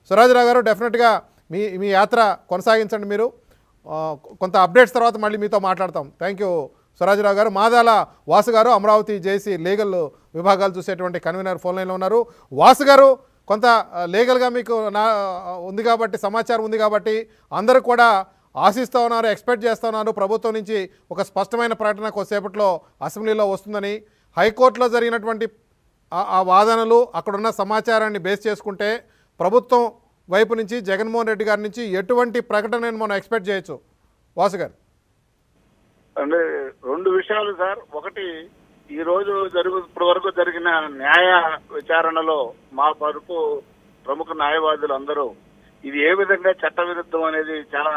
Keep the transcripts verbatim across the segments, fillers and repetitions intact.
సురాజరావు గారు డెఫినెట్గా మీ మీ యాత్ర కొనసాగించండి. మీరు కొంత అప్డేట్స్ తర్వాత మళ్ళీ మీతో మాట్లాడతాం. థ్యాంక్ యూ సురాజరావు గారు. మాదాల వాసు గారు అమరావతి జేసీ లీగల్ విభాగాలు చూసేటువంటి కన్వీనర్ ఫోన్ లైన్లో ఉన్నారు. వాసు గారు, కొంత లీగల్గా మీకు నా ఉంది కాబట్టి, సమాచారం ఉంది కాబట్టి అందరూ కూడా ఆశిస్తూ ఉన్నారు, ఎక్స్పెక్ట్ చేస్తూ ఉన్నారు ప్రభుత్వం నుంచి ఒక స్పష్టమైన ప్రకటన కొద్దిసేపట్లో అసెంబ్లీలో వస్తుందని. హైకోర్టులో జరిగినటువంటి ఆ వాదనలు, అక్కడున్న సమాచారాన్ని బేస్ చేసుకుంటే ప్రభుత్వం వైపు నుంచి జగన్మోహన్ రెడ్డి గారి నుంచి ఎటువంటి ప్రకటనను మనం ఎక్స్పెక్ట్ చేయొచ్చు వాసు గారు? అంటే రెండు విషయాలు సార్. ఒకటి, ఈ రోజు జరుగు ఇప్పటి వరకు జరిగిన న్యాయ విచారణలో మా వరకు ప్రముఖ న్యాయవాదులు అందరూ ఇది ఏ విధంగా చట్ట విరుద్ధం అనేది చాలా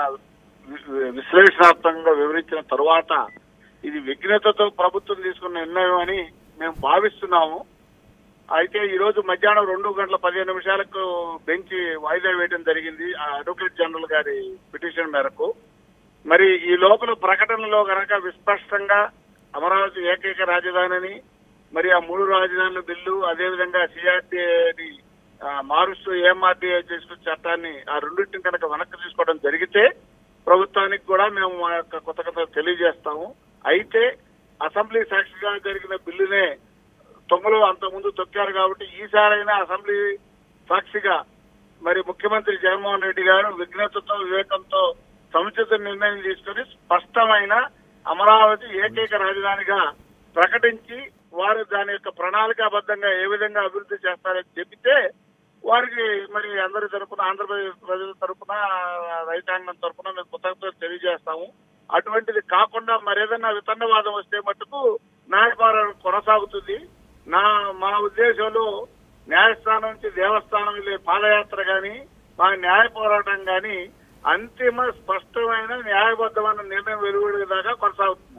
విశ్లేషణాత్మకంగా వివరించిన తరువాత ఇది విఘ్నతతో ప్రభుత్వం తీసుకున్న నిర్ణయం అని మేము భావిస్తున్నాము. అయితే ఈ రోజు మధ్యాహ్నం రెండు గంటల పదిహేను నిమిషాలకు బెంచ్ వాయిదా వేయడం జరిగింది ఆ అడ్వకేట్ జనరల్ గారి పిటిషన్ మేరకు. మరి ఈ లోపల ప్రకటనలో గనక విస్పష్టంగా అమరావతి ఏకైక రాజధానిని, మరి ఆ మూడు రాజధానుల బిల్లు, అదేవిధంగా సిఆర్డీఏని మారుస్తూ ఏఎంఆర్డీఏ చేసుకున్న చట్టాన్ని ఆ రెండింటిని కనుక వెనక్కి తీసుకోవడం జరిగితే ప్రభుత్వానికి కూడా మేము మా యొక్క కొత్త కొత్త తెలియజేస్తాము. అయితే అసెంబ్లీ సాక్షిగా జరిగిన బిల్లునే తొంగలు అంతకుముందు తొక్కారు కాబట్టి ఈసారైనా అసెంబ్లీ సాక్షిగా మరి ముఖ్యమంత్రి జగన్మోహన్ రెడ్డి గారు విఘ్నతతో వివేకంతో సముచిత నిర్ణయం తీసుకుని స్పష్టమైన అమరావతి ఏకైక రాజధానిగా ప్రకటించి వారు దాని యొక్క ప్రణాళికాబద్ధంగా ఏ విధంగా అభివృద్ధి చేస్తారని చెబితే వారికి మరి అందరి తరఫున, ఆంధ్రప్రదేశ్ ప్రజల తరఫున, రైతాంగం తరఫున మేము కృతజ్ఞతలు తెలియజేస్తాము. అటువంటిది కాకుండా మరేదన్నా వితండవాదం వస్తే మటుకు న్యాయపోరాటం కొనసాగుతుంది. నా మా ఉద్దేశంలో న్యాయస్థానం నుంచి దేవస్థానం వెళ్ళే పాదయాత్ర గాని, మా న్యాయ పోరాటం గాని అంతిమ స్పష్టమైన న్యాయబద్ధమైన నిర్ణయం వెలువడేదాకా కొనసాగుతుంది.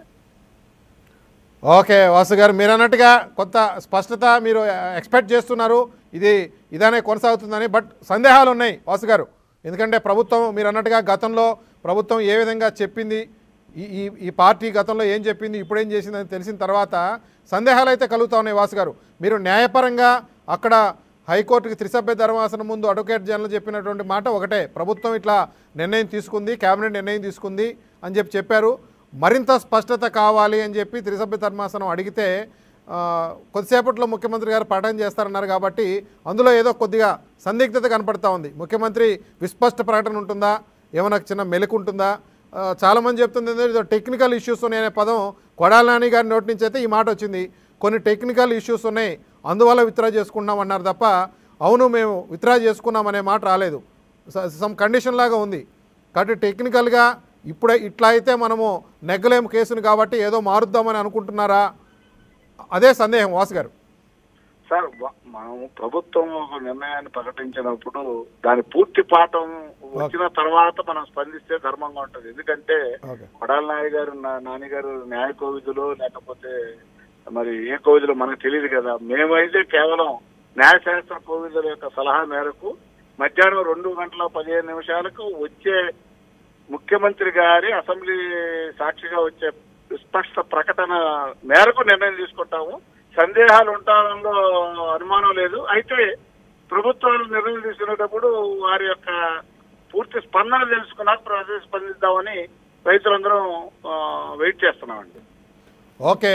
ఓకే వాసు గారు, మీరు అన్నట్టుగా కొంత స్పష్టత మీరు ఎక్స్పెక్ట్ చేస్తున్నారు, ఇది ఇదనే కొనసాగుతుందని. బట్ సందేహాలు ఉన్నాయి వాసు గారు. ఎందుకంటే ప్రభుత్వం మీరు అన్నట్టుగా గతంలో ప్రభుత్వం ఏ విధంగా చెప్పింది, ఈ ఈ పార్టీ గతంలో ఏం చెప్పింది, ఇప్పుడు ఏం చేసిందని తెలిసిన తర్వాత సందేహాలు అయితే కలుగుతూ ఉన్నాయి వాసు గారు. మీరు న్యాయపరంగా అక్కడ హైకోర్టుకి త్రిసభ్య ధర్మాసనం ముందు అడ్వకేట్ జనరల్ చెప్పినటువంటి మాట ఒకటే, ప్రభుత్వం ఇట్లా నిర్ణయం తీసుకుంది, కేబినెట్ నిర్ణయం తీసుకుంది అని చెప్పి చెప్పారు. మరింత స్పష్టత కావాలి అని చెప్పి త్రిసభ్య ధర్మాసనం అడిగితే కొద్దిసేపట్లో ముఖ్యమంత్రి గారు ప్రకటన చేస్తారన్నారు కాబట్టి అందులో ఏదో కొద్దిగా సందిగ్ధత కనపడతా ఉంది. ముఖ్యమంత్రి విస్పష్ట ప్రకటన ఉంటుందా, ఏమైనా చిన్న మెలకు ఉంటుందా? చాలామంది చెప్తుంది ఏదో టెక్నికల్ ఇష్యూస్ ఉన్నాయనే పదం కొడాల నాని గారి నోటి నుంచి అయితే ఈ మాట వచ్చింది. కొన్ని టెక్నికల్ ఇష్యూస్ ఉన్నాయి, అందువల్ల విత్డ్రా చేసుకున్నాం అన్నారు తప్ప అవును మేము విత్డ్రా చేసుకున్నాం అనే మాట రాలేదు. సమ్ కండిషన్ లాగా ఉంది. కాబట్టి టెక్నికల్గా ఇప్పుడే ఇట్లా అయితే మనము నెగ్గలేము కేసును కాబట్టి ఏదో మారుద్దామని అనుకుంటున్నారా? అదే సందేహం వాసు గారు. సార్, మనం ప్రభుత్వం ఒక నిర్ణయాన్ని ప్రకటించినప్పుడు దాని పూర్తి పాఠం వచ్చిన తర్వాత మనం స్పందిస్తే ధర్మంగా ఉంటుంది. ఎందుకంటే కొడాల నాని గారు నాని గారు న్యాయ కోవిదులు లేకపోతే మరి ఏ కోవిదులు మనకు తెలియదు కదా. మేమైతే కేవలం న్యాయశాస్త్ర కోవిదుల యొక్క సలహా మేరకు మధ్యాహ్నం రెండు గంటల పదిహేను నిమిషాలకు వచ్చే ముఖ్యమంత్రి గారి అసెంబ్లీ సాక్షిగా వచ్చే స్పష్ట ప్రకటన మేరకు నిర్ణయం తీసుకుంటాము. సందేహాలు ఉండడంలో అనుమానం లేదు. అయితే ప్రభుత్వాలు నిర్ణయం తీసుకునేటప్పుడు వారి యొక్క పూర్తి స్పందన తెలుసుకున్నాక ప్రజలు స్పందిద్దామని రైతులందరం వెయిట్ చేస్తున్నామండి. ఓకే,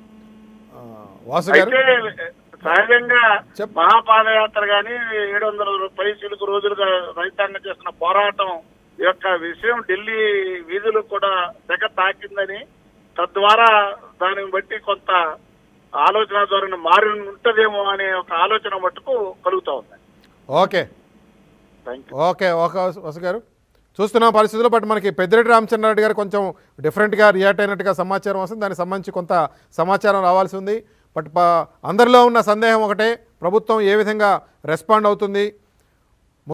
అయితే సహజంగా మహాపాదయాత్ర గాని ఏడు వందల పై చిలుకు రోజులుగా రైతాంగం చేస్తున్న పోరాటం యొక్క విషయం ఢిల్లీ వీధులు కూడా తెగ తాకిందని, తద్వారా దానిని బట్టి కొంత ఆలోచన ధోరణి మారి ఉంటదేమో అనే ఒక ఆలోచన మట్టుకు కలుగుతా ఉంది. ఓకే ఓకే ఓకే వసు గారు, చూస్తున్న పరిస్థితుల్లో బట్ మనకి పెద్దిరెడ్డి రామచంద్రారెడ్డి గారు కొంచెం డిఫరెంట్గా రియాక్ట్ అయినట్టుగా సమాచారం వస్తుంది. దానికి సంబంధించి కొంత సమాచారం రావాల్సి ఉంది. బట్ అందరిలో ఉన్న సందేహం ఒకటే, ప్రభుత్వం ఏ విధంగా రెస్పాండ్ అవుతుంది,